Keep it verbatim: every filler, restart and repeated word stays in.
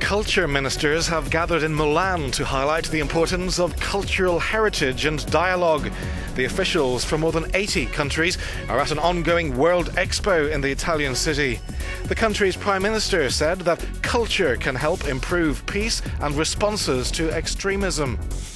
culture ministers have gathered in Milan to highlight the importance of cultural heritage and dialogue. The officials from more than eighty countries are at an ongoing World Expo in the Italian city. The country's Prime Minister said that culture can help improve peace and responses to extremism.